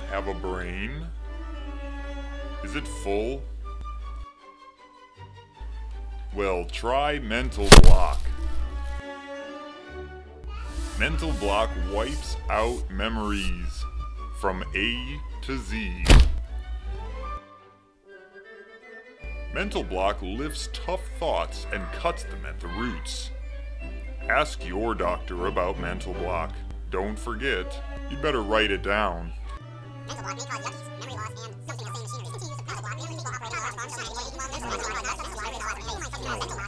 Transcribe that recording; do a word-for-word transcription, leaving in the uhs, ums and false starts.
have a brain? Is it full? Well, try mental block. Mental block wipes out memories from A to Z. Mental block lifts tough thoughts and cuts them at the roots. Ask your doctor about mental block. Don't forget, you better write it down. Mental block may cause yuckies, memory loss, and something insane machinery. Continue use of mental block. Many people operate on a farm, so many people, mental block may cause mental loss and